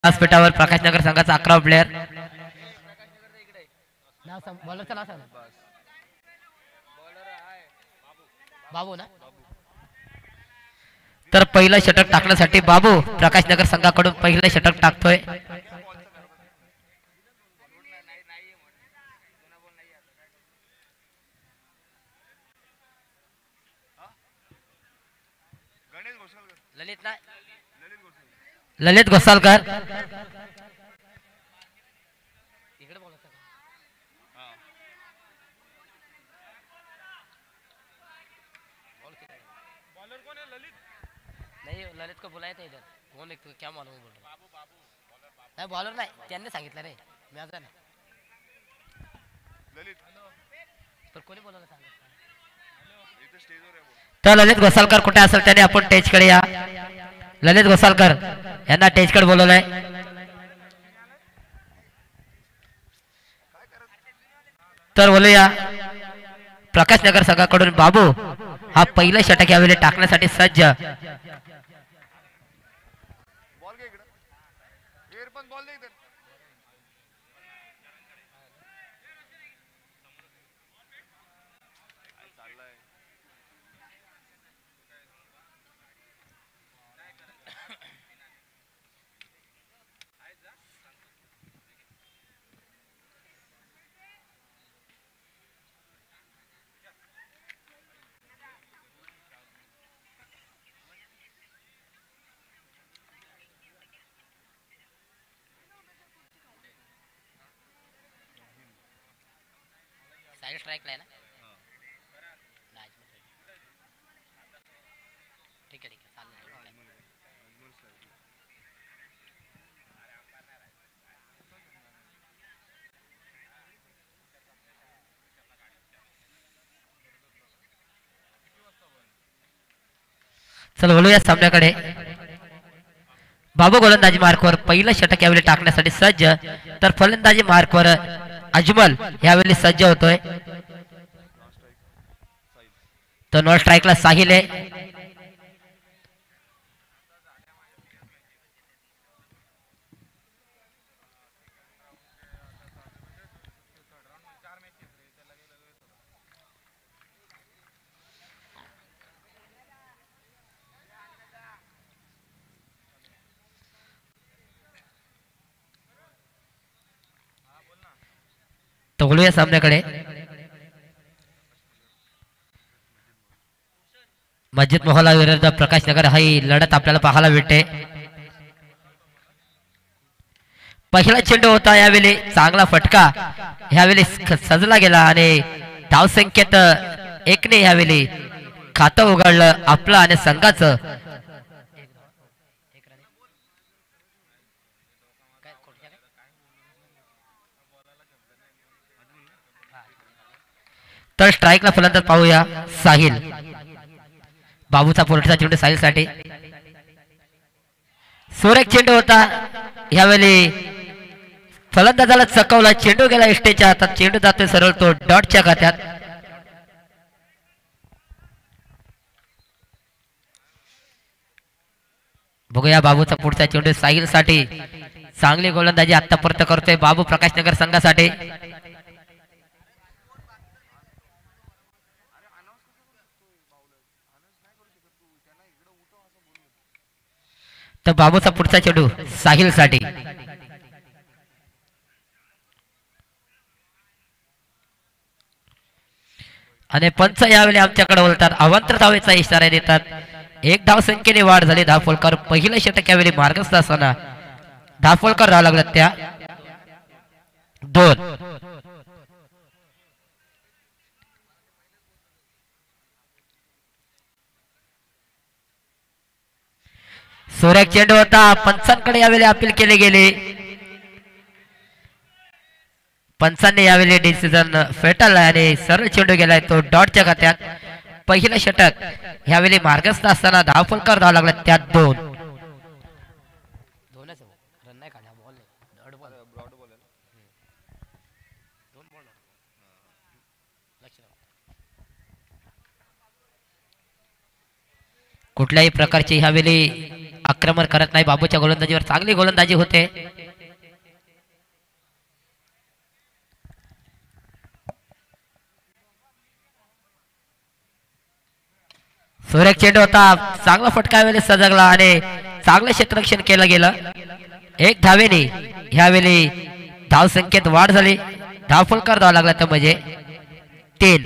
व्यासपीठावर प्रकाशनगर संघाचा 11 प्लेयर बाबू ना तर पहिलं षटक टाकण्यासाठी बाबू प्रकाशनगर संघाकडून पहिलं षटक टाकतोय. ललित घोसालकर ललित को बुलाया था इधर कौन एक क्या मालूम बोल रहा नहीं बॉलर नाही त्यांनी सांगितलं रे माझा नाही ललित तर कोणी बोलायला सांगितलं तर ललित घोसालकर कुठे असेल त्याने आपण टेजकडे या. ललित घोसालकर यांना टेजकडे बोलवलंय. तर बोलूया प्रकाशनगर संघाकडून बाबू हा पहिला षटक यावेळी टाकण्यासाठी सज्ज. साइड स्ट्राइक ला है ना ठीक है चल बोलूया सामन्याकडे. बाबू गोलंदाजी मार्कवर पहिलं षटक यावेळी टाकण्यासाठी सज्ज तर फलंदाजी मार्कवर अजमल यावेळी सज्ज होतोय. तो नॉन स्ट्राइकला साहिल आहे. तो बोलूया सामन्याकडे. मस्जिद मोहल्ला विरुद्ध प्रकाशनगर ही लढत आपल्याला पाहायला भेटते. पहिला चेंडू होता यावेळी चांगला फटका यावेळी सजला गेला आणि धावसंख्येत एकने यावेळी खातं उघडलं आपलं आणि संघाचं. तर स्ट्राइकला फलंदाज पाहूया साहिल. बाबूचा पोल्ट्रीचा चेंडू साहिल साठी सुरेख चेंडू होता यावेळी फलंदाजाला चकवला. चेंडू गेला इष्टेच्या हातात. चेंडू जातोय सरळ तो डॉटच्या खात्यात. बघूया बाबूचा पुढचा चेंडू साहिल साठी. चांगली गोलंदाजी आतापर्यंत करतोय बाबू प्रकाशनगर संघासाठी. तर बाबूचा पुढचा चेंडू साहिल साठी. आणि पंच यावेळी आमच्याकडे बोलतात अवांतर धावेचा इशारा देतात. एक धाव संख्येने वाढ झाली. धाफोलकर पहिलं षटक यावेळी मार्गस्थ असताना धाफोलकर राहावं लागलं त्या 2. सुरेख चेंडू होता. पंचांकडे यावेळी अपील केले गेले. पंचांनी यावेळी डिसिजन फेटाळला आणि सरळ चेंडू गेलाय तो डॉटच्या खात्यात. पहिलं षटक यावेळी मार्गस्थ असताना धावफलकर धाव लागला त्यात 2. कुठल्याही प्रकारची ह्यावेळी आक्रमण करत नाही. बाबूच्या गोलंदाजीवर चांगली गोलंदाजी होते. सुरेख चेंडू होता. चांगला फटका वेळेस सजगला आणि चांगलं क्षेत्ररक्षण केलं गेलं. एक धावेने ह्यावेळी धाव संख्येत वाढ झाली. धाव फलकार द्यावा लागला तर म्हणजे 3.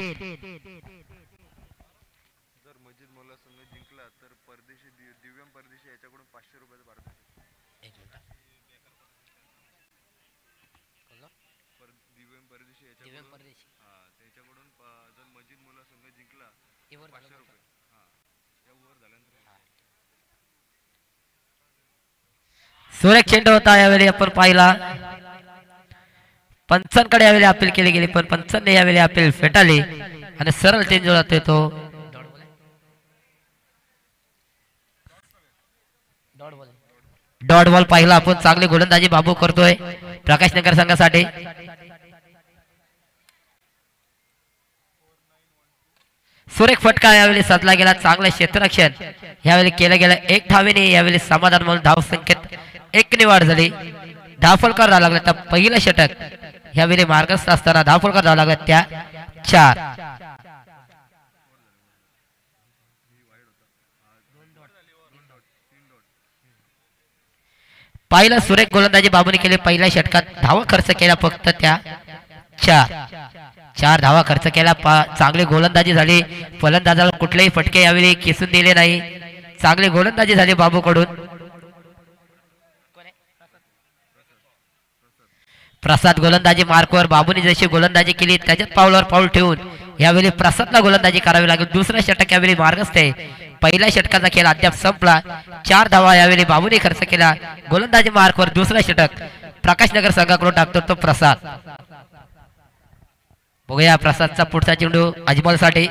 सुरेख चेंडू होता. यावेळी आपण पाहिला पंचांकडे यावेळी अपील केली गेली पण पंचांनी यावेळी अपील फेटाळली आणि सरळ चेंज होता तो. डॉट बॉल पाहिला आपण. चांगली गोलंदाजी बाबू करतोय प्रकाश नगर संघासाठी. सुरेख फटका यावेळी साधला गेला. चांगलं क्षेत्ररक्षण यावेळी केलं गेलं. एक धावेने यावेळी समाधान म्हणून धाव संख्येत 1 ने वाढ झाली. धाव फलकार द्यावा लागला तर पहिलं षटक यावेळी मार्गस्थ असताना धाव फलकार द्यावा लागला त्या 4. पहिला सुरेख गोलंदाजी बाबूने केली. पहिल्या षटकात धावा खर्च केला फक्त त्या 4 धावा खर्च केला. चांगली गोलंदाजी झाली. फलंदाजाला कुठलेही फटके यावेळी किसून दिले नाही. चांगली गोलंदाजी झाली बाबूकडून. प्रसाद गोलंदाजी मार्कवर. बाबूने जशी गोलंदाजी केली त्याच्यात पावलावर पाऊल ठेवून यावेळी प्रसादला गोलंदाजी करावी लागेल. दुसरा षटक यावेळी मार्गस्थ आहे. पहिल्या षटकाचा खेळ अद्याप संपला. 4 धावा यावेळी बाबूने खर्च केला. गोलंदाजी मार्कवर दुसरा षटक प्रकाश नगर संघाकडून टाकतो तो प्रसाद. बघूया प्रसादचा पुढचा चेंडू अजमल साठी.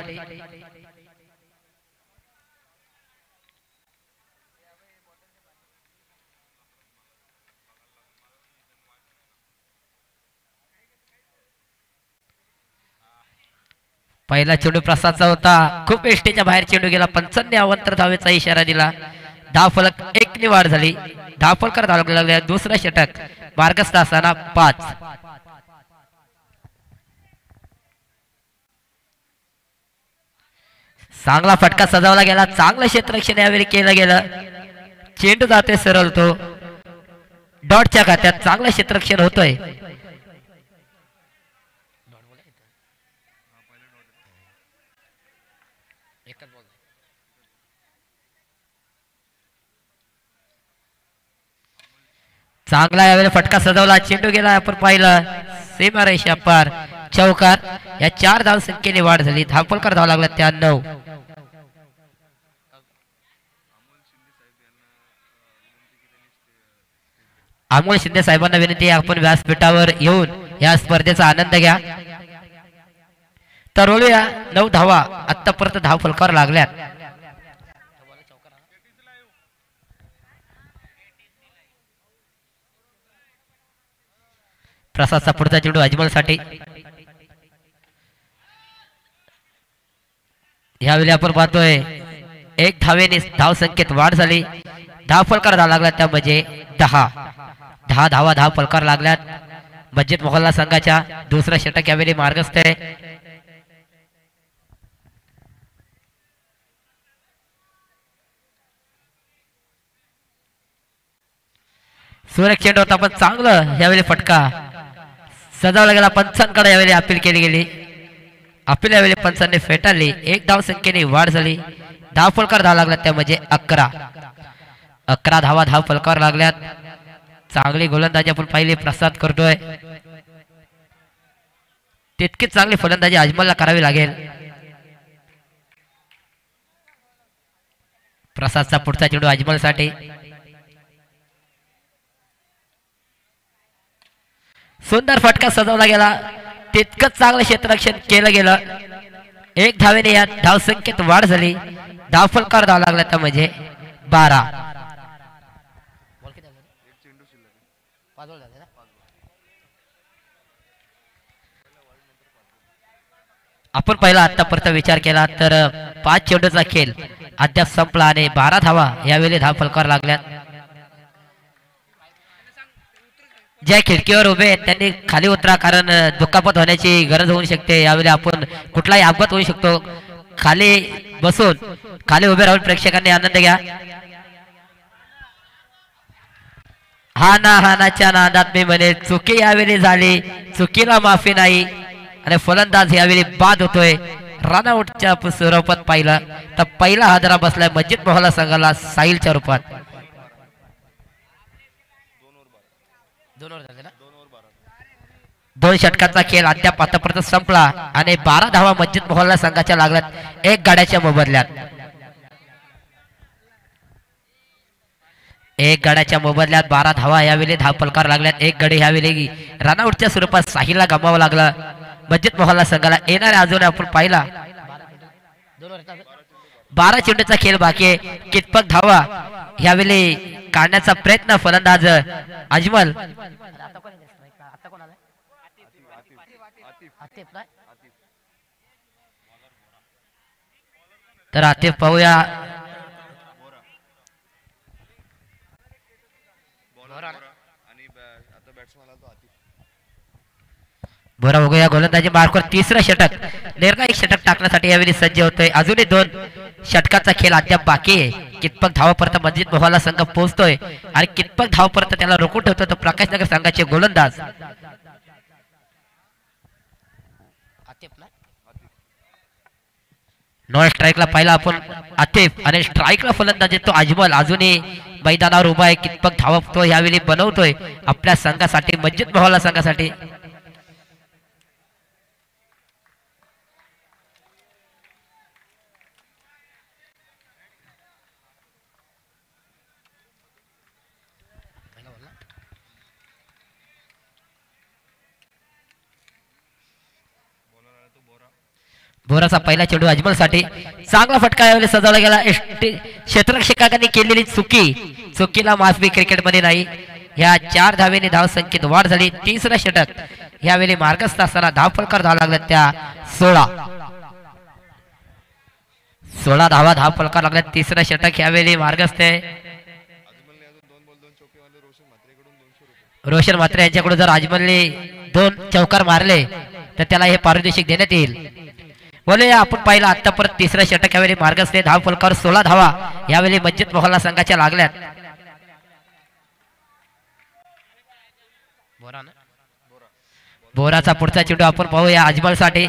पहिला चेंडू प्रसादचा होता. खूप एष्टीच्या बाहेर चेंडू गेला. पंचांनी अवंतर धावेचा इशारा दिला. धाव फलक 1 ने वाढ झाली. धाव फलकार धाव लागला. दुसरा षटक मार्गस्थ असताना 5. चांगला फटका सजावला गेला. चांगलं क्षेत्ररक्षण यावेळी केलं गेलं. चेंडू जातोय सरळ तो डॉटच्या खात्यात. चांगलं क्षेत्ररक्षण होतोय. चांगला यावेळी फटका सजवला. चेंडू गेला. आपण पाहिलं सीमा रेषा पार चौकार. या 4 धाव संख्येने वाढ झाली. धाव फलकार धावा लागला त्या 9. अमोल शिंदे साहेबांना विनंती आहे आपण व्यासपीठावर येऊन या स्पर्धेचा आनंद घ्या. तर बोलूया 9 धावा आतापर्यंत धाव फलकार लागल्यात. प्रसादचा पुढचा चेंडू अजमल साठी. यावेळी आपण पाहतोय 1 धावेने धाव संख्येत वाढ झाली. धाव फलकार धावा लागला त्या म्हणजे 10 धावा धाव फलकार लागल्यात मस्जिद मोहल्ला संघाच्या. दुसरा षटक यावेळी मार्गस्थ आहे. सुरेख चेंडू होता पण चांगलं यावेळी फटका सजावला गेला. पंचांकडे यावेळी अपील केली गेली. अपील यावेळी पंचांनी फेटाळली. 1 धाव संख्येने वाढ झाली. धाव फलकार धावा लागला त्या म्हणजे 11 धावा धाव फलकार लागल्यात. चांगली गोलंदाजी आपण पाहिली प्रसाद करतोय. तितकीच चांगली फलंदाजी अजमलला करावी लागेल. प्रसादचा पुढचा चेंडू अजमल साठी. सुंदर फटका सजवला गेला. तितकंच चांगलं क्षेत्ररक्षण केलं गेलं. 1 धावेने या धाव संख्येत वाढ झाली. धाव फलकार धावा लागला तर म्हणजे 12. आपण पहिला आतापर्यंत विचार केला तर 5 चेंडूचा खेळ अद्याप संपला आणि 12 धावा यावेळी धाव फलकार लागल्यात. ज्या खिडकीवर उभे आहेत त्यांनी खाली उतरा, कारण दुखापत होण्याची गरज होऊ शकते. यावेळी आपण कुठलाही अपघात होऊ शकतो. खाली बसून खाली उभे राहून प्रेक्षकांनी आनंद घ्या. हानाच्या नादात मी म्हणे चुकी यावेळी झाली, चुकीला माफी नाही आणि फलंदाज यावेळी बाद होतोय. रनआउटच्या स्वरूपात पाहिला तर पहिला हादरा बसलाय मस्जिद मोहल्ला संघाला साहिलच्या रूपात. दोन षटकाचा खेळ अद्याप आतापर्यंत संपला आणि 12 धावा मस्जिद मोहल्ला संघाच्या लागल्यात एक गाड्याच्या मोबदल्यात. एक गड्याच्या मोबदल्यात 12 धावा यावेळी धाव फलकार लागल्यात. एक गडी यावेळी रनआउटच्या स्वरूपात साहिलला गमावं लागलं मस्जिद मोहल्ला संघाला. येणाऱ्या अजून आपण पाहिला 12 चेंडूचा खेळ बाकी आहे. कितपत धावा यावेळी काढण्याचा प्रयत्न फलंदाज अजमल. तर आतिफ पाहूया. बोरा बघूया गोलंदाजी मार्कवर तिसरं षटक निर्णायक षटक टाकण्यासाठी यावेळी सज्ज होतोय. अजूनही 2 षटकाचा खेळ अद्याप बाकी आहे. कितपत धावापर्यंत मस्जिद मोहल्ला संघ पोहोचतोय आणि कितपत धावापर्यंत त्याला रोखून ठेवतोय तो प्रकाशनगर संघाचे गोलंदाज. नॉन स्ट्राईकला पाहिला आपण आतिफ आणि स्ट्राईकला फलंदाजी तो अजमल अजूनही मैदानावर उभा आहे. कितपत धावा तो यावेळी बनवतोय आपल्या संघासाठी मस्जिद मोहल्ला संघासाठी. बोराचा पहिला चेंडू अजमल साठी चांगला फटका यावेळी सजवला गेला. क्षेत्ररक्षकांनी केलेली चुकीला माफी क्रिकेटमध्ये नाही. ह्या 4 धावेने धाव संख्येत वाढ झाली. तिसरं षटक यावेळी मार्गस्थ असताना धाव फलकार धाव लागला त्या 16 धावा धाव फलकार लागला. तिसरं षटक यावेळी मार्गस्थ आहे. रोशन म्हात्रे यांच्याकडून जर अजमलने 2 चौकार मारले तर त्याला हे पारितोषिक देण्यात येईल. बोले आपण पाहिलं आतापर्यंत तिसऱ्या षटक यावेळी मार्गस्थ धाव फलकावर 16 धावा यावेळी मस्जिद मोहल्ला संघाच्या लागल्यात. बोराचा पुढचा चेंडू आपण पाहूया अजमल साठी.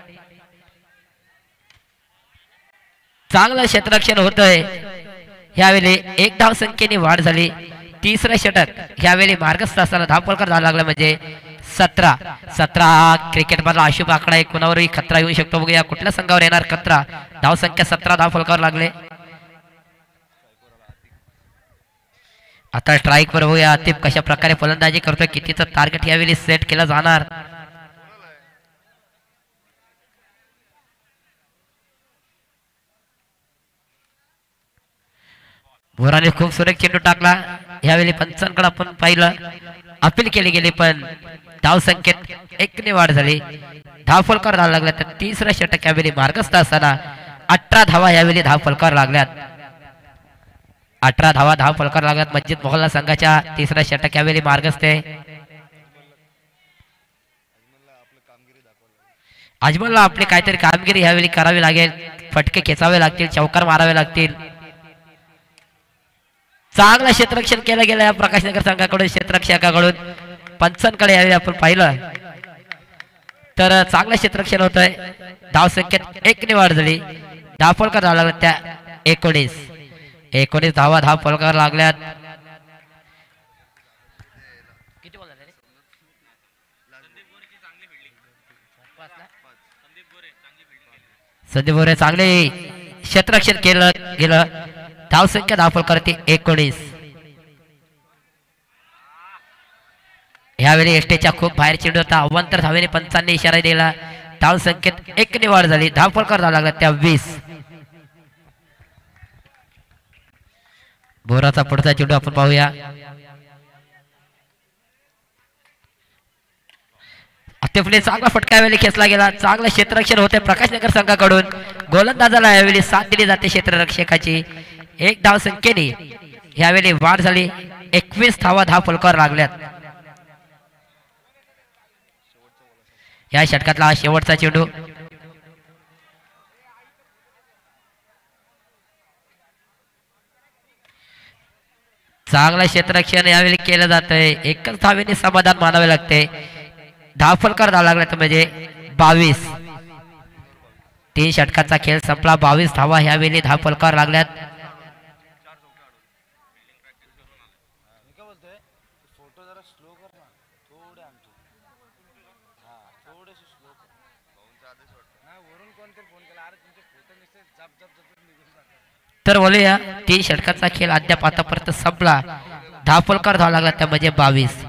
चांगलं क्षेत्ररक्षण होतंय. यावेळी 1 धाव संख्येने वाढ झाली. तिसरं षटक यावेळी मार्गस्थ असताना धाव फलकार धाव लागला म्हणजे 17 क्रिकेट मधला अशुभ आकडा आहे. कोणावरही खतरा येऊ शकतो. बघूया कुठल्या संघावर येणार खतरा. धाव संख्या 17 धाव फलकावर लागले. आता स्ट्राईक वर बघूया आतिफ कशा प्रकारे फलंदाजी करतोय. कितीचं टार्गेट यावेळी सेट केलं जाणार. बोराने खूप सुरेख चेंडू टाकला. यावेळी पंचांकडे आपण पाहिलं अपील केली गेली पण धाव संख्येत 1 ने वाढ झाली. धाव फलकार धाव लागला. तर तिसरा षटक यावेळी मार्गस्थ असताना 18 धावा यावेळी धाव फलकार लागल्यात. 18 धावा धाव फलकार लागल्यात मस्जिद मोहल्ला संघाच्या. तिसरा षटक यावेळी मार्गस्थ आहे. अजमलला आपली काहीतरी कामगिरी यावेळी करावी लागेल. फटके खेचावे लागतील. चौकार मारावे लागतील. चांगलं क्षेत्ररक्षण केलं गेलं या प्रकाशनगर संघाकडून. क्षेत्ररक्षकाकडून पंचांकडे यावेळी आपण पाहिलं तर चांगलं क्षेत्ररक्षण होतंय. धाव संख्येत 1 ने वाढ झाली. धाव फलकार धाव लागला त्या 19 धावा धाव फलकार लागल्यात. संदीप बोरे चांगले क्षेत्ररक्षण केलं गेलं. धाव संख्या धाव फलकार 19. यावेळी एसटीच्या खूप बाहेर चेंडू होता. अवांतर धावेने पंचांनी इशारा दिला. धाव संख्येत 1 ने वाढ झाली. धाव फलकार धाव लागला त्या 20. बोराचा पुढचा चेंडू आपण पाहूया. आतिफने चांगला फटका यावेळी खेचला गेला. चांगलं क्षेत्ररक्षण होते प्रकाशनगर संघाकडून. गोलंदाजाला यावेळी साथ दिली जाते क्षेत्ररक्षकाची. 1 धाव संख्येने यावेळी वाढ झाली. 21 धावा धाव फलकावर लागल्यात. या षटकातला हा शेवटचा चेंडू. चांगला क्षेत्ररक्षण यावेळी केलं जात आहे. एकच धावेने समाधान मानावे लागते. धावफलकार धावा लागला म्हणजे 22. 3 षटकाचा खेळ संपला. 22 धावा ह्यावेळी धावफलकार लागल्यात. तर बोलूया 3 षटकाचा खेळ अद्याप आतापर्यंत संपला. धावफलकार धावा लागला त्या म्हणजे 22.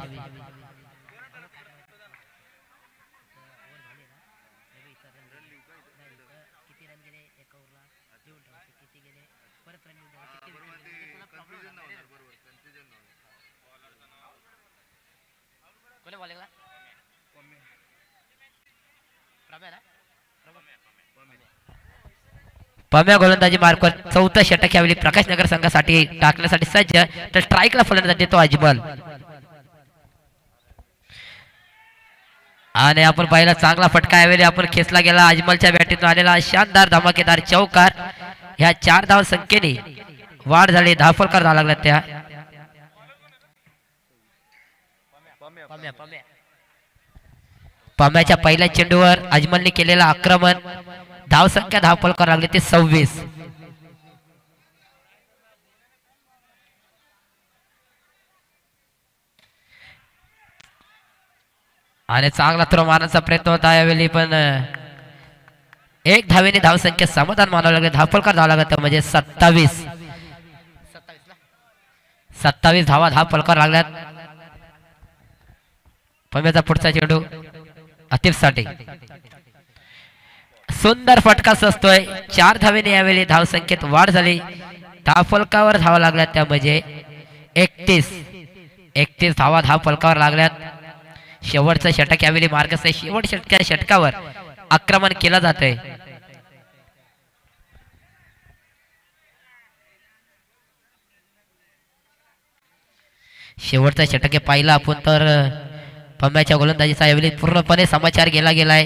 पम्या गोलंदाजी मार्कवर 4थं षटक यावेळी प्रकाशनगर संघासाठी टाकण्यासाठी सज्ज. तर स्ट्राईकला फलंदाजी देतो अजमल. आणि आपण पाहिला चांगला फटका यावेळी आपण खेचला गेला. अजमलच्या बॅटीतून आलेला शानदार धमाकेदार चौकार. ह्या 4 धाव संख्येने वाढ झाली. धावफलकार धावा लागला त्या. पम्याच्या पहिल्या चेंडूवर अजमलने केलेला आक्रमण. धावसंख्या धावफलकार लागले ते 26. आणि चांगला थ्रो मारण्याचा प्रयत्न होता यावेळी पण 1 धावेने धावसंख्या समाधान मानावं लागले. धावफलकार धावा लागला म्हणजे 27. 27 धावा धावफलकार लागल्यात. पम्याचा पुढचा चेंडू आतिफसाठी सुंदर फटका सजतोय. 4 धावेने यावेळी धावसंख्येत वाढ झाली. धावफलकावर धावा लागल्यात त्या म्हणजे 31 धावा धावफलकावर लागल्यात. शेवटचं षटक यावेळी मार्गस्थ आहे. शेवटच्या षटकावर आक्रमण केलं जात आहे. शेवटचा षटक पाहिला आपण तर पम्याच्या गोलंदाजीचा यावेळी पूर्णपणे समाचार गेलाय.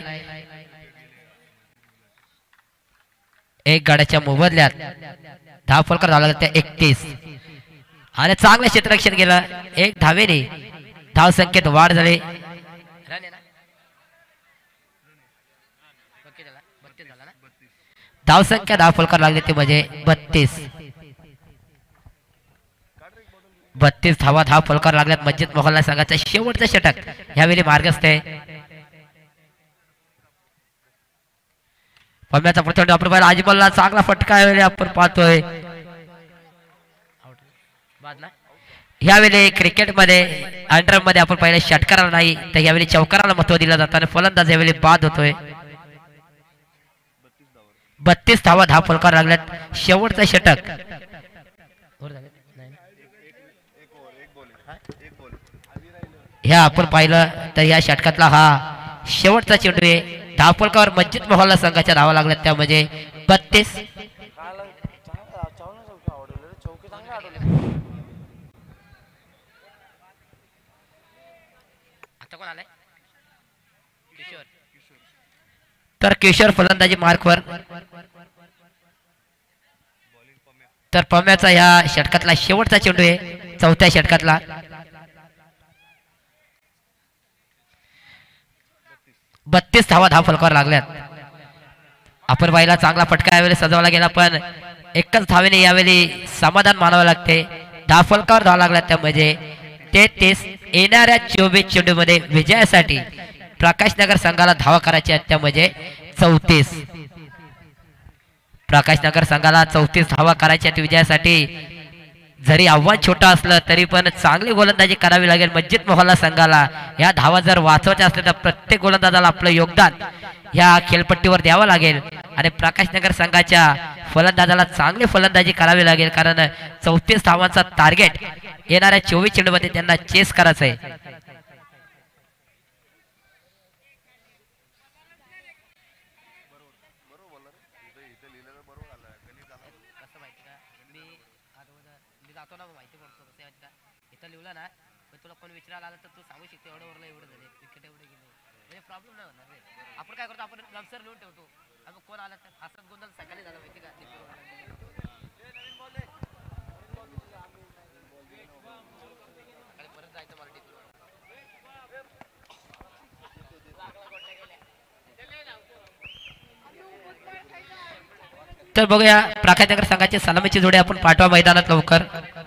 1 गड्याच्या मोबदल्यात धावफलकार झाला त्या 31. आणि चांगलं क्षेत्ररक्षण केलं. 1 धावेने धावसंख्येत वाढ झाली. धावसंख्या धावफलकार लागले ते म्हणजे 32 धावा धावफलकार लागल्यात. मस्जिद मोहल्ला संघाचा शेवटचं षटक ह्यावेळी मार्गस्थ आहे. पम्याचा प्रचंड आपण पाहिला. अजमलला चांगला फटका यावेळी आपण पाहतोय. ह्यावेळी क्रिकेटमध्ये अंडर मध्ये आपण पाहिलं षटकाराला नाही तर यावेळी चौकाराला महत्व दिलं जातं आणि फलंदाज यावेळी बाद होतोय. 32 धावा धावफलकार लागल्यात. शेवटचं षटक ह्या आपण पाहिलं तर या षटकातला हा शेवटचा चेंडू आहे. धावफलकावर मस्जिद मोहल्ला संघाच्या धावा लागल्यात त्या म्हणजे 32. तर किशोर फलंदाजी मार्कवर. तर पम्याचा ह्या षटकातला शेवटचा चेंडू आहे. 4थ्या षटकातला. 32 धावा धावफलकावर लागल्यात. आपण पाहिला चांगला फटका यावेळी सजवला गेला पण 1च धावेने यावेळी समाधान मानावं लागते. धावफलकावर धावा लागला त्या म्हणजे 33. येणाऱ्या 24 चेंडूमध्ये विजयासाठी प्रकाशनगर संघाला धावा करायच्या त्या म्हणजे 34. प्रकाशनगर संघाला 34 धावा करायच्या विजयासाठी. जरी आव्हान छोटा असलं तरी पण चांगली गोलंदाजी करावी लागेल मस्जिद मोहल्ला संघाला. या धावा जर वाचवायच्या असल्या तर प्रत्येक गोलंदाजाला आपलं योगदान या खेळपट्टीवर द्यावं लागेल आणि प्रकाशनगर संघाच्या फलंदाजाला चांगली फलंदाजी करावी लागेल कारण 34 धावांचा टार्गेट येणाऱ्या 24 चेंडूमध्ये त्यांना चेस करायचं आहे. इथं लिहिलं ना तुला कोण विचारायला आलं तर तू सांगू शकतो एवढं वरलं एवढं झाले क्रिकेट एवढं गेलं. प्रॉब्लेम नाही होणार रे. आपण काय करतो, आपण नंतर लिहून ठेवतो. आणि कोण आला तर असंच गोंधळ सकाळी झाला माहिती का. परत जायचं मला टिकलो. तर बघूया प्राखातनगर संघाची सलामीची जोडी आपण पाठवा मैदानात लवकर.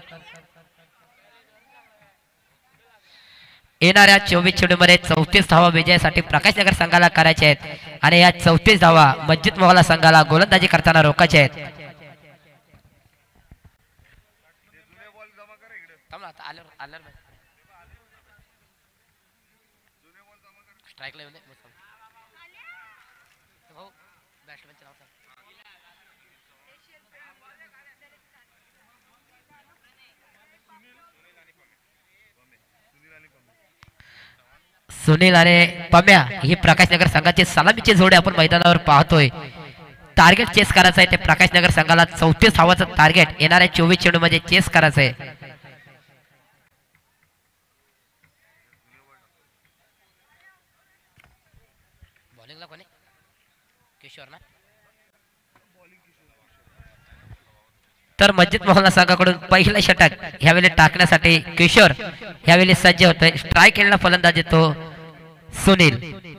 येणाऱ्या 24 चेंडूमध्ये 34 धावा विजयासाठी प्रकाशनगर संघाला करायचे आहेत आणि या 34 धावा मस्जिद मोहल्ला संघाला गोलंदाजी करताना रोखायचे आहेत. सुनील आणि पम्या ही प्रकाशनगर संघाची सलामीची जोडी आपण मैदानावर पाहतोय. टार्गेट चेस करायचं आहे ते प्रकाशनगर संघाला 34 धावाचं टार्गेट येणाऱ्या 24 चेंडू मध्ये चेस करायचं आहे. बॉलिंगला कोणी किशोर ना. तर मस्जिद मोहल्ला संघाकडून पहिला षटक ह्यावेळी टाकण्यासाठी किशोर ह्यावेळी सज्ज होतोय. स्ट्राईक केलेला फलंदाज तो सुनील.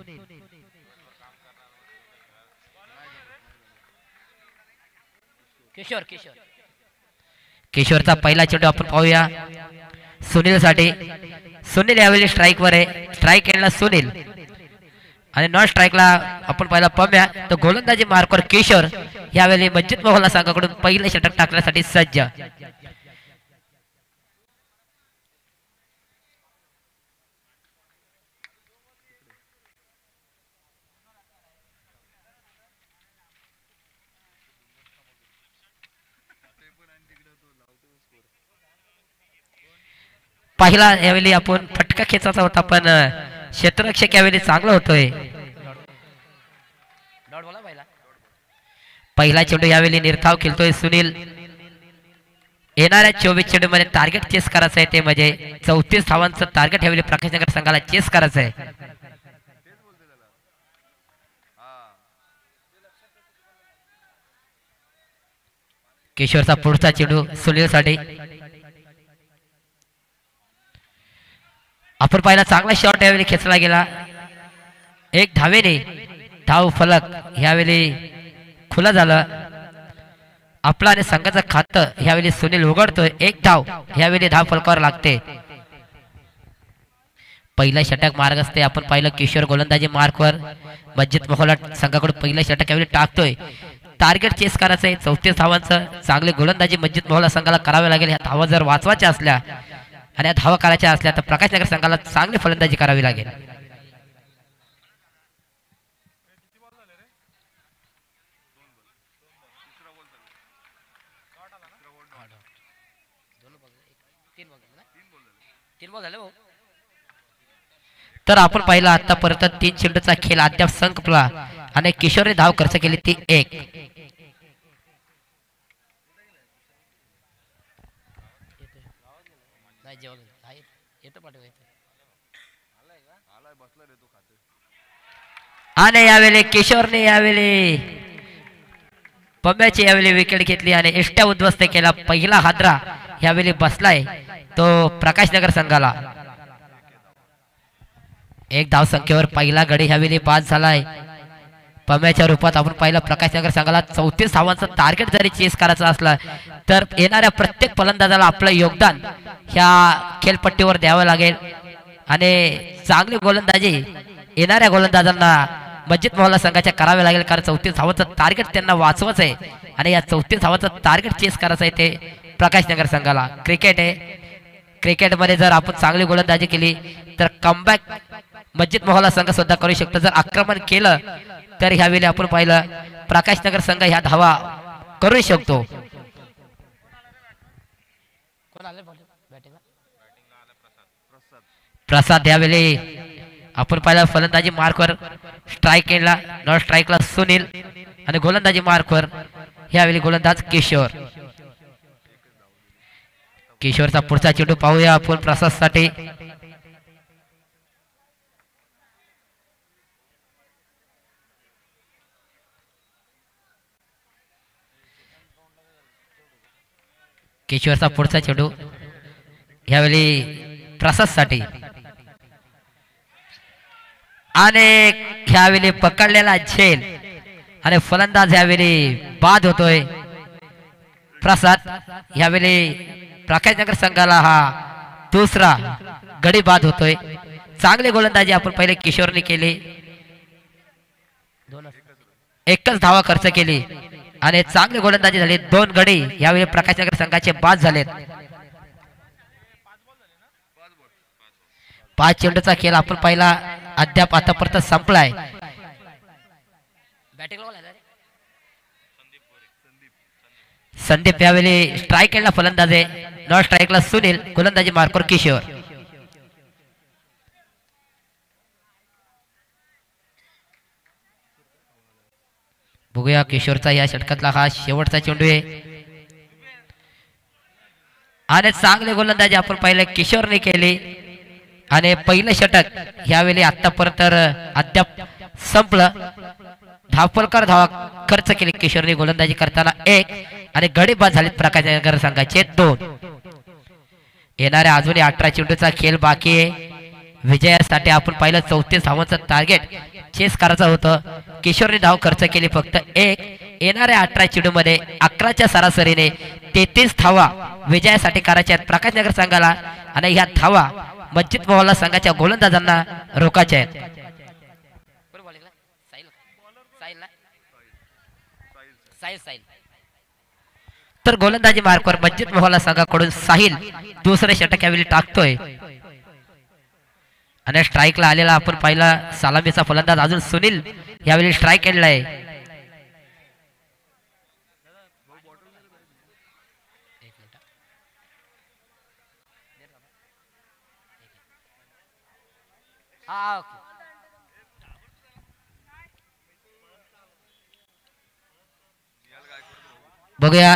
किशोर किशोर किशोरचा पहिला चेंडू आपण पाहूया सुनील साठी. सुनील यावेळी स्ट्राईक वर आहे. स्ट्राईक केलेला सुनील आणि नॉन स्ट्राईकला आपण पाहिला पम्या. तो गोलंदाजी मार्कवर किशोर यावेळी मस्जिद मोहल्ला संघाकडून पहिले षटक टाकण्यासाठी सज्ज. पहिला यावेळी आपण फटका खेचायचा होता पण क्षेत्ररक्षक यावेळी चांगला होतोय. पहिला चेंडू यावेळी निर्धाव खेळतोय सुनील. येणाऱ्या 24 चेंडू मध्ये टार्गेट चेस करायचं आहे ते म्हणजे 34 धावांचं टार्गेट यावेळी प्रकाशनगर संघाला चेस करायचं आहे. किशोरचा पुढचा चेंडू सुनील साठी. आपण पाहिला चांगला शॉट यावेळी खेचला गेला. एक धावेने धाव फलक ह्यावेळी खुला झाला. आपला आणि संघाचं खातं ह्यावेळी सुनील उघडतोय. एक धाव ह्यावेळी धाव फलकावर लागते. पहिला षटक मार्ग असते आपण पाहिलं किशोर गोलंदाजी मार्कवर मस्जिद मोहल्ला संघाकडून पहिला षटक यावेळी टाकतोय. टार्गेट चेस करायचं आहे 34 धावांचं. चांगली गोलंदाजी मस्जिद मोहल्ला संघाला करावी लागेल. ह्या धावा जर वाचवायच्या असल्या आणि या धावा करायच्या असल्या तर प्रकाशनगर संघाला चांगली फलंदाजी करावी लागेल. तर आपण पाहिला आतापर्यंत 3 चेंडूचा खेळ अद्याप संपला आणि किशोरने धाव खर्च केली ती 1. आणि यावेळी किशोरने यावेळी पम्याची यावेळी विकेट घेतली आणि एष्ट्या उद्ध्वस्त केला. पहिला हादरा यावेळी बसलाय तो प्रकाशनगर संघाला. एक धाव संख्येवर पहिला गडी ह्यावेळी बाद झालाय. पम्याच्या रूपात आपण पाहिलं प्रकाशनगर संघाला 34 धावांचं टार्गेट जरी चेस करायचं असलं तर येणाऱ्या प्रत्येक फलंदाजाला आपलं योगदान ह्या खेळपट्टीवर द्यावं लागेल आणि चांगली गोलंदाजी येणाऱ्या गोलंदाजांना मस्जिद मोहल्ला संघाच्या करावे लागेल. कारण 34 धावांचं टार्गेट त्यांना वाचवायचं आहे आणि या 34 धावांचं टार्गेट चेस करायचं आहे ते प्रकाशनगर संघाला. क्रिकेट आहे. क्रिकेटमध्ये जर आपण चांगली गोलंदाजी केली तर कमबॅक मस्जिद मोहल्ला संघ सुद्धा करू शकतो. जर आक्रमण केलं तर ह्यावेळी आपण पाहिलं प्रकाशनगर संघ ह्या धावा करू शकतो. प्रसाद यावेळी आपण पाहिलं फलंदाजी मार्कवर स्ट्राईक केला. नॉन स्ट्राईकला सुनील आणि गोलंदाजी मार्कवर ह्यावेळी गोलंदाज किशोर. किशोरचा पुढचा चेंडू पाहूया आपण प्रसाद साठी. किशोरचा पुढचा चेंडू यावेळी प्रसादसाठी आणि ह्यावेळी पकडलेला झेल आणि फलंदाज यावेळी बाद होतोय प्रसाद. यावेळी प्रकाशनगर संघाला हा दुसरा गडी बाद होतोय. चांगली गोलंदाजी आपण पहिले किशोरने केली, एकच धावा खर्च केली आणि चांगली गोलंदाजी झाली. 2 गडी यावेळी प्रकाशनगर संघाचे बाद झालेत. 5 चेंडूचा खेळ आपण पहिला अद्याप आतापर्यंत संपलाय. संदीप यावेळी स्ट्राईक केला फलंदाज आहे, नॉन स्ट्राईकला सुनील, गोलंदाजी मार्कर किशोर. बघूया किशोरचा या षटकातला हा शेवटचा चेंडू आहे आणि चांगली गोलंदाजी आपण पहिले किशोरने केली आणि पहिलं षटक यावेळी आतापर्यंत अद्याप संपलं. धावफलकर धावा खर्च केली किशोरने गोलंदाजी करताना 1 आणि गडी बाद झालीत प्रकाशनगर संघाचे 2. येणाऱ्या अजूनही 18 चेंडूचा खेळ बाकी आहे. विजयासाठी आपण पाहिलं 34 धावांचं टार्गेट चेस करायचं होतं. किशोरने धाव खर्च केली फक्त 1. येणाऱ्या 18 चेंडू मध्ये 11च्या सरासरीने 33 धावा विजयासाठी करायच्या आहेत प्रकाशनगर संघाला आणि ह्या धावा मस्जिद मोहल्ला संघाच्या गोलंदाजांना रोखायच्या आहेत. तर गोलंदाजी मार्कवर मस्जिद मोहल्ला संघाकडून साहिल दुसरे षटक यावेळी टाकतोय आणि स्ट्राईकला आलेला आपण पाहिला सलामीचा फलंदाज अजून सुनील यावेळी स्ट्राईक केलेला आहे. बघूया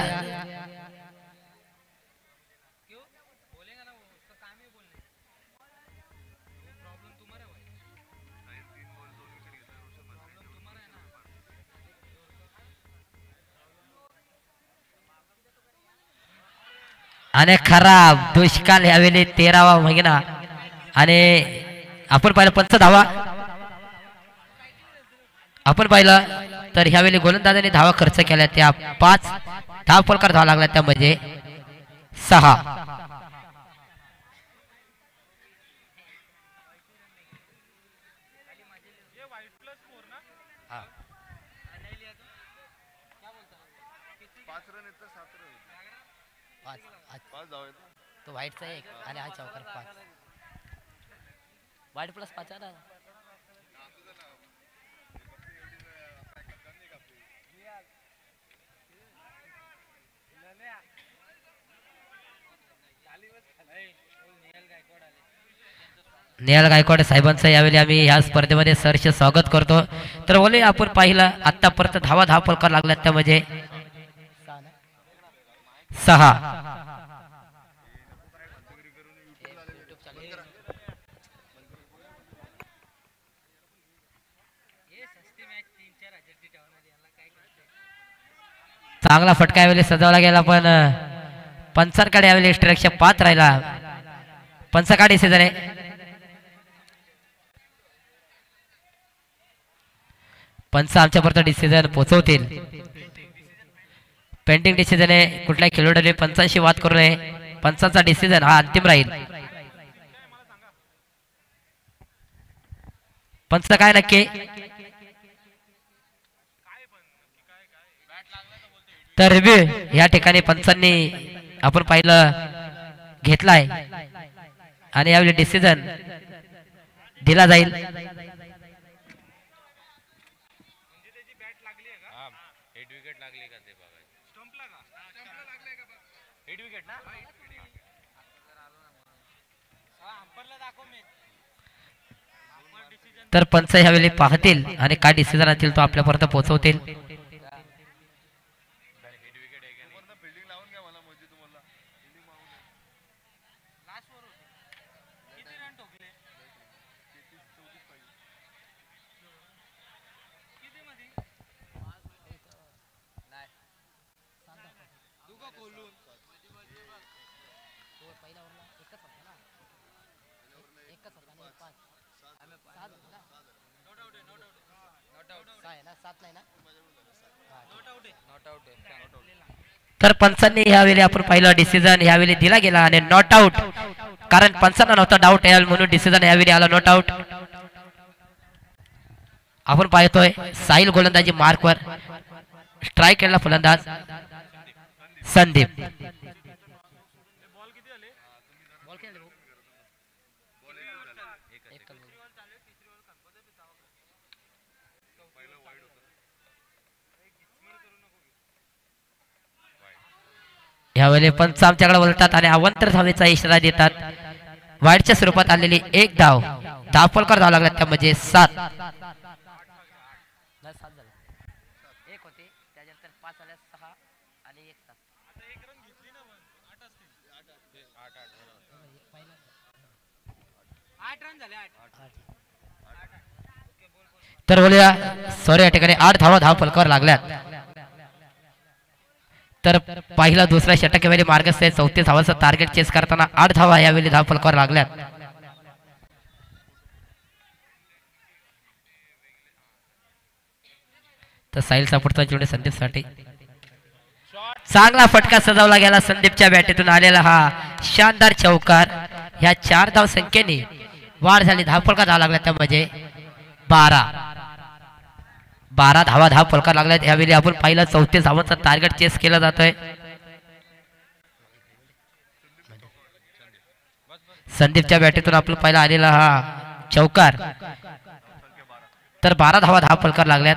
आणि खराब दुष्काळ यावेळी 13वा महिना आणि आपण पाहिलं 5 धावा आपण पाहिलं तर ह्यावेळी गोलंदाजाने धावा खर्च केल्या त्या 5 धावफलकार धावा लागल्या त्या म्हणजे 6. तो व्हाईटचा 1 आणि हा चौकार 5. व्हाईट प्लस 5 आहे ना. नेहल गायकवाड साहेबांचं यावेळी आम्ही ह्या स्पर्धेमध्ये सरचे स्वागत करतो. तर बोले आपण पाहिलं आतापर्यंत धावा फलकार लागल्यात त्या म्हणजे 6. चांगला फटका यावेळी सजवला गेला पण पंचांकडे यावेळी स्ट्राईकच्या 5 राहिला. पंचांकडे डिसिजन आहे. पंच आमच्यापर्यंत डिसिजन पोहोचवतील. पेंडिंग डिसिजन आहे. कुठल्या खेळाडूने पंचांशी वाद करू नये. पंचांचा डिसिजन हा अंतिम राहील. पंच काय नक्की तर रिव्ह्यू या ठिकाणी पंचांनी आपण पाहिलं घेतलाय आणि यावेळी डिसिजन दिला जाईल. तर पंच ह्यावेळी पाहतील आणि काय डिसिजन असतील तो आपल्यापर्यंत पोहोचवतील. तर पंचांनी ह्यावेळी आपण पाहिलं डिसिजन ह्यावेळी दिला गेला आणि नॉट आउट, कारण पंचांना नव्हता डाऊट याल म्हणून डिसिजन ह्यावेळी आला नॉट आउट. आपण पाहतोय साहिल गोलंदाजी मार्कवर, स्ट्राईक केला फलंदाज संदीप. यावेळी पंच आमच्याकडे बोलतात आणि अवंतर धावेचा इशारा देतात. वाईडच्या स्वरूपात आलेली एक धाव, धावफलकार धाव लागला त्या म्हणजे 7. तर बोलूया सॉरी या ठिकाणी 8 धावा धावफलकावर लागल्यात. तर पहिला दुसरा षटक यावेळी मार्गस्थ 34 धावांचा टार्गेट चेस करताना 8 धावा यावेळी धावफलकावर लागल्यात. तर साहिल सापुडचा जोडे संदीप साठी चांगला फटका सजवला गेला. संदीपच्या बॅटीतून आलेला हा शानदार चौकार. ह्या 4 धाव संख्येने वाढ झाली. धावफलका धाव लागला त्यामध्ये 12 धावा धावफलकार लागल्यात. यावेळी आपण पाहिलं 34 धावांचा टार्गेट चेस केला जातोय. संदीपच्या बॅटीतून आपण पाहिला आलेला हा चौकार. तर 12 धावा धावफलकार लागल्यात.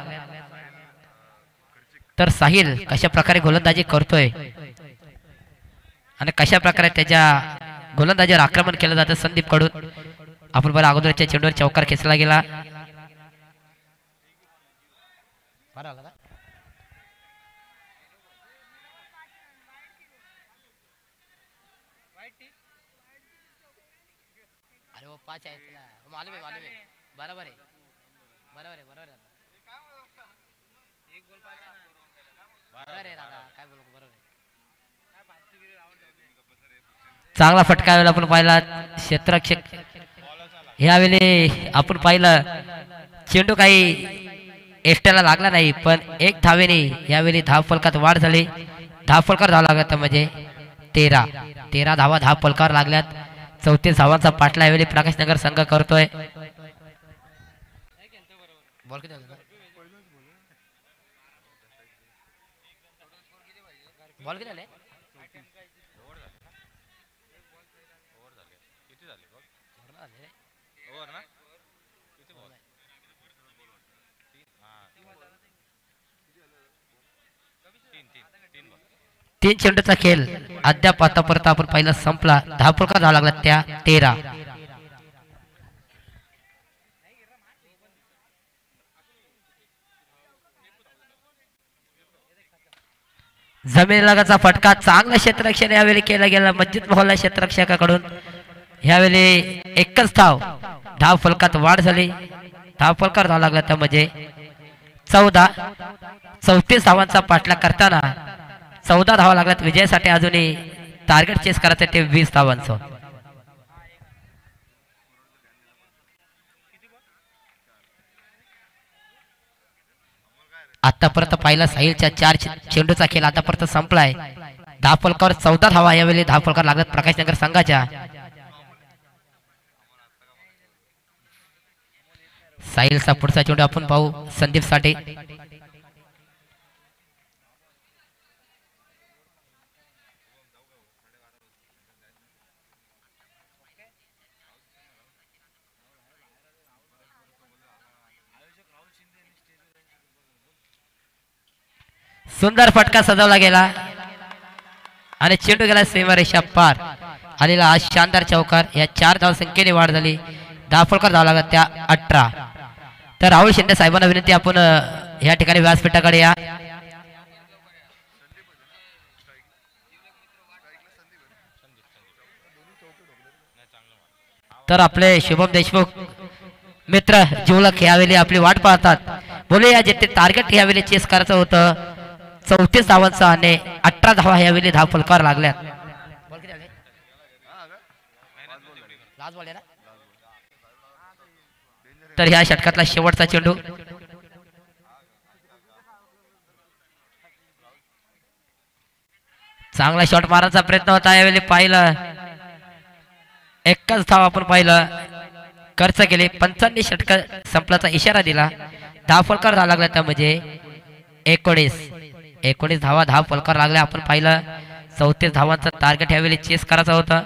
तर साहिल कशा प्रकारे गोलंदाजी करतोय आणि कशा प्रकारे त्याच्या गोलंदाजीवर आक्रमण केलं जातं संदीप कडून. आपण बरं अगोदरच्या चेंडूवर चौकार खेचला गेला. अरे वो 5 आहे मालूम आहे बरोबर आहे. चांगला फटका यावेळी आपण पाहिला. क्षेत्ररक्षक यावेळी आपण पाहिलं चेंडू काही एकट्याला लागला नाही, पण 1 धावेने यावेळी धावफलकात वाढ झाली. धावफलकार धाव लागला म्हणजे 13 धावा धावफलकार लागल्यात. 34 धावांचा पाठला यावेळी प्रकाशनगर संघ करतोय. बॉल किती झाले? 3 चेंडूचा खेळ अद्याप आतापर्यंत आपण पाहिला संपला. धावफलकार धाव लागला त्या 13. जमिनीलगतचा फटका चांगला क्षेत्ररक्षण यावेळी केला गेला मस्जिद मोहल्ला क्षेत्ररक्षकाकडून. यावेळी एकच धावफलकात वाढ झाली. धावफलकार धाव लागला त्यामध्ये 34 धावांचा पाठलाग करताना 14 धावा लागल्यात. विजयासाठी अजूनही टार्गेट चेस करायचं ते 20 धावांचं. आतापर्यंत पाहिला साहिलच्या 4 चेंडूचा खेळ आतापर्यंत संपलाय. धावफलकावर 14 धावा यावेळी धावफलकार लागतात प्रकाशनगर संघाच्या. साहिलचा पुढचा चेंडू आपण पाहू संदीप साठी. सुंदर फटका सजवला गेला आणि चेंडू गेला सीमारेषा पार. आलेला हा शानदार चौकार. या 4 धाव संख्येने वाढ झाली. धावफलकार धाव लागला त्या 18. तर राहुल शिंदे साहेबांना विनंती आपण या ठिकाणी व्यासपीठाकडे या. तर आपले शुभम देशमुख मित्र जीवलक यावेळी आपली वाट पाहतात. बोलूया जे ते टार्गेट यावेळी चेस करायचं होतं 34 धावांचा आणि 18 धावा यावेळी धावफलकार लागल्यात. तर ह्या षटकातला शेवटचा चेंडू चांगला शॉट मारण्याचा प्रयत्न होता यावेळी पाहिलं एकच धाव आपण पाहिलं खर्च केले 55 षटक संपल्याचा इशारा दिला 10 फलकार धावा लागला त्यामध्ये 19 धावा 10 फलकार लागल्या आपण पाहिलं 34 धावांचा टार्गेट यावेळी चेस करायचा होता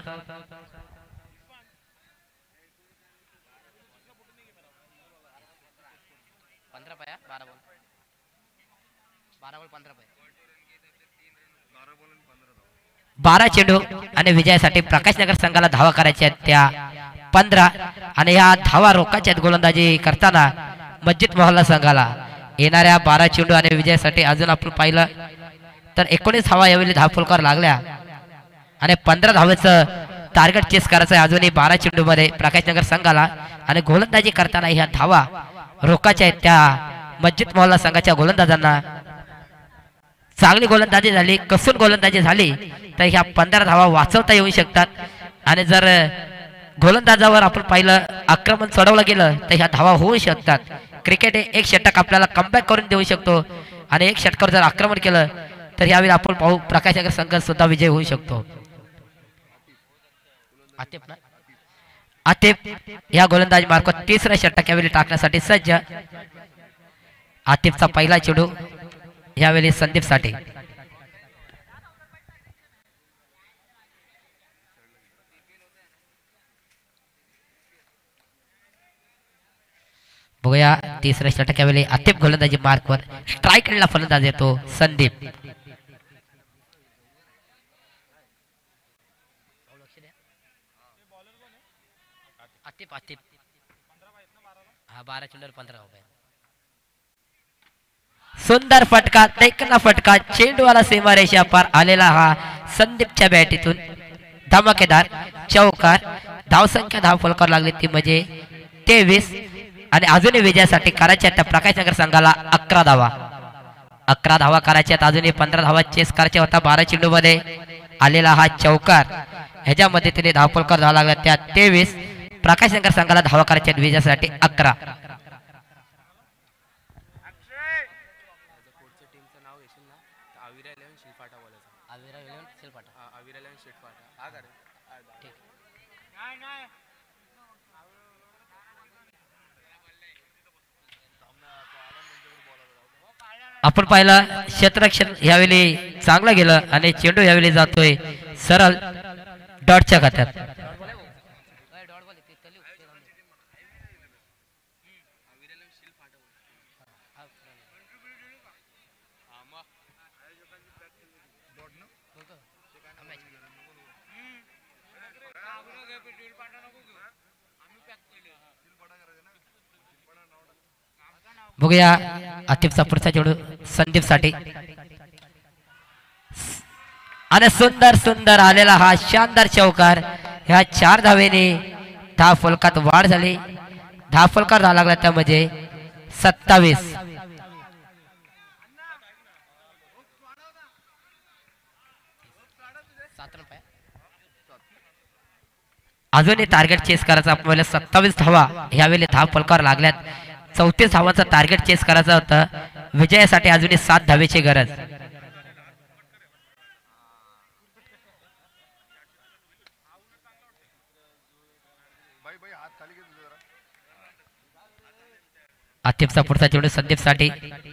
बारा चेंडू आणि विजयासाठी प्रकाशनगर संघाला धावा करायच्या आहेत त्या 15 आणि ह्या धावा रोखाच्या गोलंदाजी करताना मस्जिद मोहल्ला संघाला येणाऱ्या 12 चेंडू आणि विजयासाठी अजून आपण पाहिलं तर 19 धावा यावेळी 10 फलकार लागल्या आणि 15 धावेचं टार्गेट चेस करायचं आहे अजूनही 12 चेंडू मध्ये प्रकाशनगर संघाला आणि गोलंदाजी करताना ह्या धावा रोखाच्या आहेत त्या मस्जिद मोहल्ला संघाच्या गोलंदाजांना चांगली गोलंदाजी झाली कसून गोलंदाजी झाली तर ह्या 15 धावा वाचवता येऊ शकतात आणि जर गोलंदाजावर आपण पाहिलं आक्रमण चढवलं गेलं तर ह्या धावा होऊ शकतात क्रिकेट हे एक षटक आपल्याला कमबॅक करून देऊ शकतो आणि एक षटकावर जर आक्रमण केलं तर यावेळी आपण पाहू प्रकाशनगर संघ सुद्धा विजय होऊ शकतो आतिफ या गोलंदाजी मार्फत तिसरा षटक यावेळी टाकण्यासाठी सज्ज आतिफचा पहिला चेंडू यावेळी संदीप साठी बघूया तिसरा षटक यावेळी आतिफ गोलंदाजी मार्कवर स्ट्राईक ला फलंदाज येतो संदीप आतिफ हा 12 चेंडूवर 15 हो गए सुंदर फटका टेकना फटका चेंडूवाला सीमारेषा पार आलेला हा संदीपच्या बॅटीतून धमाकेदार चौकार धावसंख्या 10 फलकार लागली ती म्हणजे 23 आणि अजूनही विजयासाठी करायच्या त्या प्रकाशनगर संघाला 11 धावा करायच्यात अजूनही 15 धावा चेस करायच्या होता 12 चेंडू मध्ये आलेला हा चौकार ह्याच्यामध्ये तिने 10 फलकार धावा लागल्या त्या 23 प्रकाशनगर संघाला धावा करायच्या विजयासाठी 11 आपण पाहिलं क्षेत्ररक्षण यावेळी चांगलं गेलं आणि चेंडू यावेळी जातोय सरळ डॉटच्या खात्यात बघूया आतिफचा पुढचा चेंडू संदीप साठी आणि सुंदर आलेला हा शानदार चौकार ह्या 4 धावेने 10 फलकात वाढ झाली 10 फलकार धावा लागला त्यामध्ये 27 अजूनही टार्गेट चेस करायचा आपल्याला 27 धावा ह्यावेळी 10 फलकार लागल्यात 34 धावांचा टार्गेट चेस करायचा होता विजयासाठी अजूनही 7 धावेची गरज आतिफचा पुढचा चेंडू संदीप साठी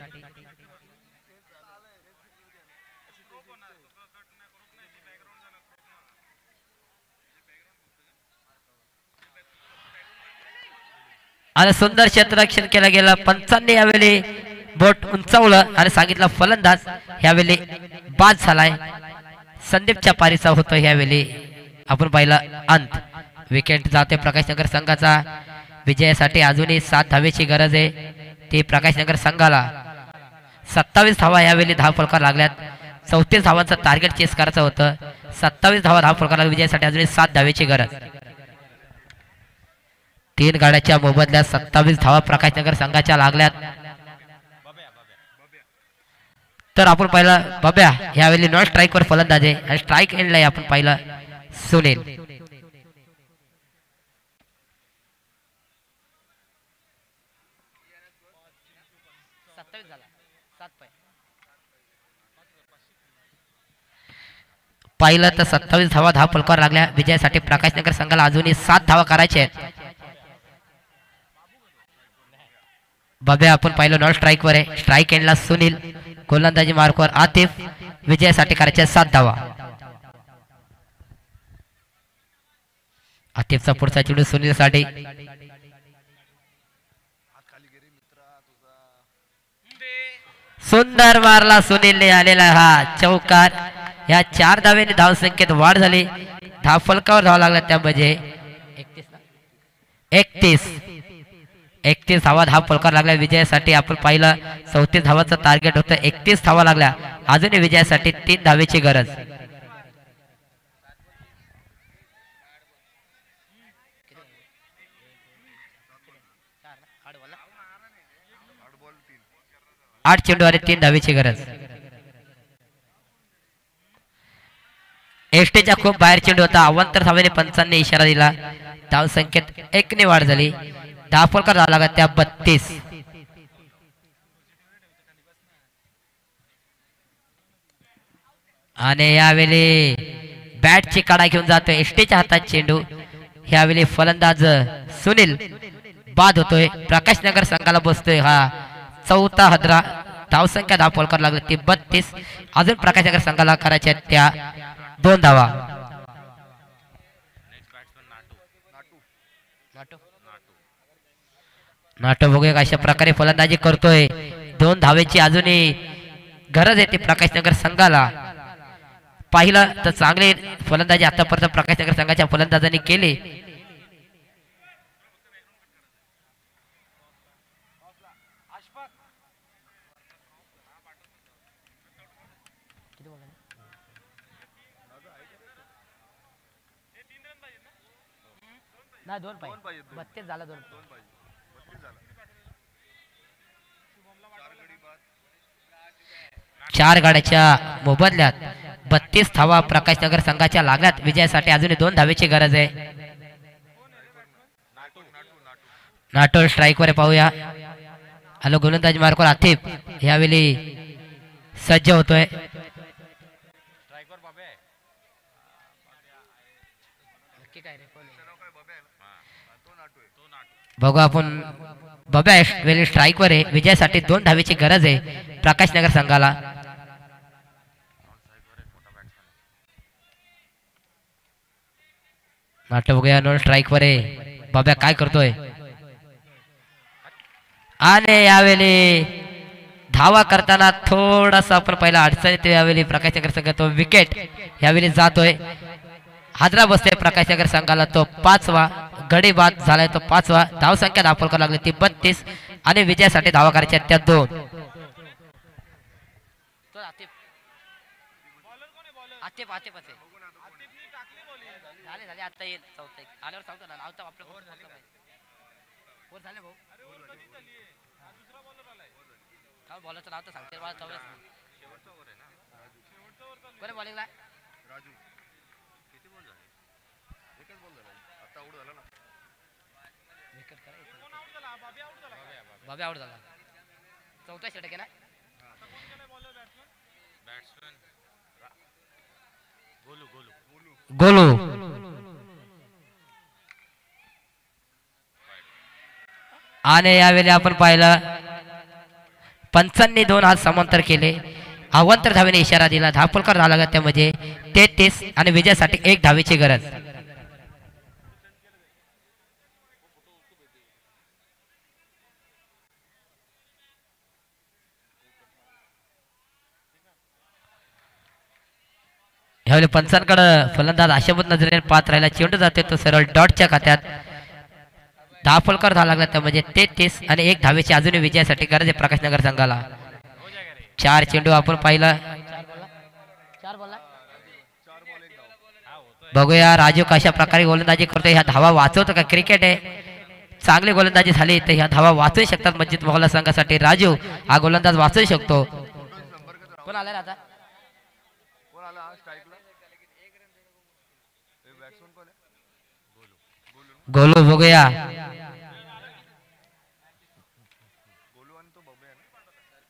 आणि सुंदर क्षेत्ररक्षण केलं गेलं पंचांनी यावेळी बोट उंचावलं आणि सांगितलं फलंदाज यावेळी बाद झालाय संदीपच्या पारीचा होतो यावेळी आपण पाहिलं अंत विकेट जाते प्रकाशनगर संघाचा विजयासाठी अजूनही 7 धावेची गरज आहे ती प्रकाशनगर संघाला 27 धावा यावेळी 10 फलकार लागल्यात 34 धावांचा टार्गेट चेस करायचं होतं 27 धावा 10 फलकार विजयासाठी अजूनही 7 धावेची गरज 3 गाड्याच्या मोबदल्यात 27 धावा प्रकाशनगर संघाच्या लागल्यात तर आपण पाहिलं बब्या यावेळी नॉन स्ट्राईक वर फलंदाज आहे आणि स्ट्राईक एंडला आपण पाहिलं सुनील पाहिलं तर 27 धावा फलकावर लागल्या विजयासाठी प्रकाशनगर संघाला अजूनही 7 धावा करायच्या आहेत. बब्या आपण पाहिलं नॉन स्ट्राईक वर आहे. स्ट्राईक एंडला सुनील, गोलंदाजी मार्कवर आतिफ. विजयासाठी करायच्या 7 धावा. आतिफचा पुढचा चेंडू सुनील साठी. सुंदर मारला सुनीलने आलेला हा चौकार. या 4 धावेने धावसंख्येत वाढ झाली. धाव फलकावर धावा लागला त्यामध्ये 31 धावा धाव फलकावर लागल्या विजयासाठी. आपण पाहिलं 34 धावाचं टार्गेट होतं. 31 धावा लागल्या. अजूनही विजयासाठी 3 धावेची गरज. आठ चेंडूद्वारे 3 धावेची गरज. एसटीच्या खूप बाहेर चेंडू होता. अवांतर धावेने पंचांनी इशारा दिला. धाव संख्येत 1 ने वाढ झाली. धाव फलकावर धावा लागला त्या 32. आणि यावेळी बॅटची काढा घेऊन जातोय एसटीच्या हातात चेंडू. यावेळी फलंदाज सुनील बाद होतोय. प्रकाशनगर संघाला बसतोय हा 4था हदरा. धावसंख्या धाव फलकावर लागली ती 32. अजून प्रकाशनगर संघाला करायच्या त्या 2 धावा. नाटो बघूया अशा प्रकारे फलंदाजी करतोय. 2 धावेची अजूनही गरज येते प्रकाशनगर संघाला. पाहिलं तर चांगली फलंदाजी आतापर्यंत प्रकाशनगर संघाच्या फलंदाजांनी केली. नाही 2 पाहिजे 32 झाला. 2 4 गाड्याच्या मोबदल्यात 32 धावा प्रकाशनगर संघाच्या लागल्यात विजयासाठी. अजूनही 2 धावेची गरज आहे. नाटो स्ट्राईक वर पाहूया. हॅलो गोलंदाजी मार्कवर आतिफ यावेळी सज्ज होतोय. बघू आपण. बब्या वेळी स्ट्राईक वर आहे. विजयासाठी 2 धावेची गरज आहे प्रकाशनगर संघाला. नाटक बघूया नो स्ट्राईक वर आहे. बब्या काय करतोय. आणि यावेळी धावा करताना थोडासा आपण पहिला अडचण येते. यावेळी प्रकाशनगर संघ तो विकेट यावेळी जातोय. हादरा बसतोय प्रकाशनगर संघाला तो 5वा. गडी बाद झालाय तो 5वा. धावसंख्या धाव फलकावर लागली ती 32. आणि विजयासाठी धावा करायच्या त्या 2. बाबा आउट झाला. 4था षटक आहे ना. गोलू आणि यावेळी आपण पाहिलं पंचांनी 2 हात समांतर केले. अवांतर धावेने इशारा दिला. धाव फलकावर धावा लागला त्यामध्ये 33. आणि विजयासाठी 1 धावेची गरज. ह्यावेळी पंचांकडे फलंदाज आशाबुत नजरेने पाहत राहिला. चेंडू जाते तो सरळ डॉटच्या खात्यात. धाव फलकावर धावा लागला त्यामध्ये 33. आणि 1 धावेची अजूनही विजयासाठी गरज आहे प्रकाशनगर संघाला. 4 चेंडू आपण पाहिला. बघूया राजू कशा प्रकारे गोलंदाजी करतो. ह्या धावा वाचवतो का. क्रिकेट आहे. चांगली गोलंदाजी झाली तर ह्या धावा वाचवू शकतात मस्जिद मोहल्ला संघासाठी. राजू हा गोलंदाज वाचवू शकतो. कोण आला आता. गोलू बघूया.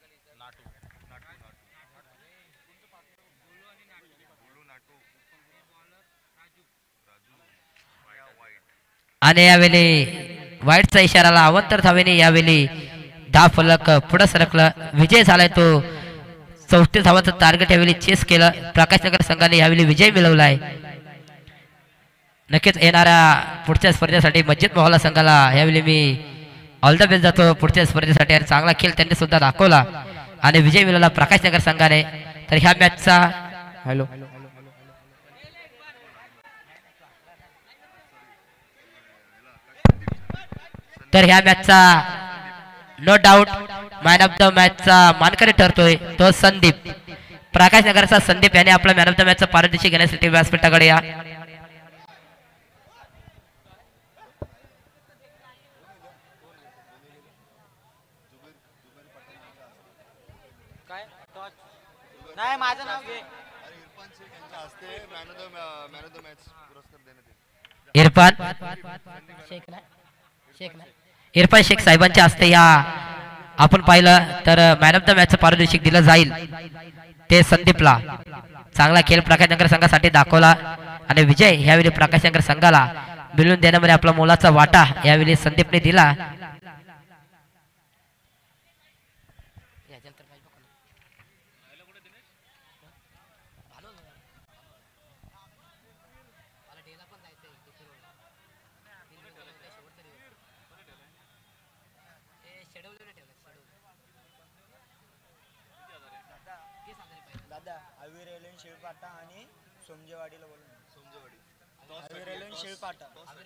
आणि यावेळी वाईटचा इशाराला अवंतर धावेने यावेळी 10 फलक पुढे सरकलं. विजय झालाय तो 34 धावांचं टार्गेट यावेळी चेस केलं. प्रकाशनगर संघाने यावेळी विजय मिळवलाय. नक्कीच येणाऱ्या पुढच्या स्पर्धेसाठी मस्जिद मोहल्ला संघाला यावेळी मी ऑल द बेस्ट जातो पुढच्या स्पर्धेसाठी. आणि चांगला खेळ त्यांनी सुद्धा दाखवला आणि विजय मिळवला प्रकाशनगर संघाने. तर ह्या मॅचचा हॅलो तर ह्या मॅचचा no doubt man of the मॅचचा मानकरी ठरतोय तो संदीप. प्रकाशनगरचा संदीप याने आपला मॅन ऑफ द मॅचचा पारितोषिक घेण्यासाठी व्यासपीठाकडे या. नाही माझं नाव घे. इरफान इरफान शेख साहेबांच्या हस्ते या आपण पाहिलं तर मॅन ऑफ द मॅचचं पारितोषिक दिलं जाईल ते संदीपला. चांगला खेळ प्रकाशनगर संघासाठी दाखवला आणि विजय यावेळी प्रकाशनगर संघाला मिळवून देण्यामध्ये आपला मोलाचा वाटा यावेळी संदीपने दिला. दादा अवीर एलेन शिळपाटा आणि सोमजेवाडीला बोलून अवीर एलेन शिळपाटा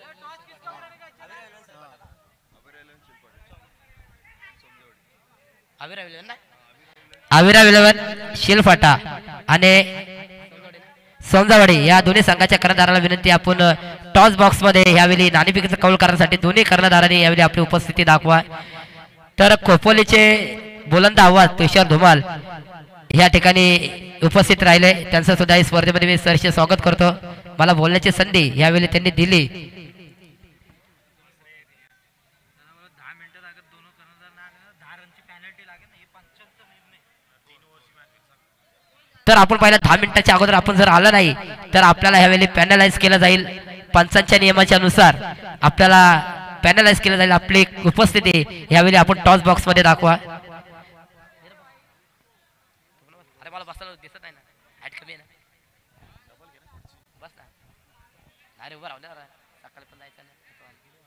अविरा विलवन शिलफाटा आणि सोमजावाडी या दोन्ही संघाच्या कर्णधाराला विनंती आपण टॉस बॉक्स मध्ये यावेळी नाणेफेकीचा कौल करण्यासाठी दोन्ही कर्णधारांनी यावेळी आपली उपस्थिती दाखवा. तर खोपोलीचे बुलंद आवाज तुषार धुमाल या ठिकाणी उपस्थित राहिले. त्यांचं सुद्धा या स्पर्धेमध्ये मी सहर्ष स्वागत करतो. मला बोलण्याची संधी यावेळी त्यांनी दिली. तर आपण पाहिलं 10 मिनिटाच्या अगोदर आपण जर आलं नाही तर आपल्याला यावेळी पॅनलाइज केलं जाईल. पंचांच्या नियमाच्या नुसार आपल्याला पॅनलाइज केलं जाईल. आपली उपस्थिती यावेळी आपण टॉस बॉक्स मध्ये दाखवा. मला बसायला दिसत नाही ना हाईट कमी आहे ना बस ना. अरे उभं राहू दे सकाळी पण जायचं ना.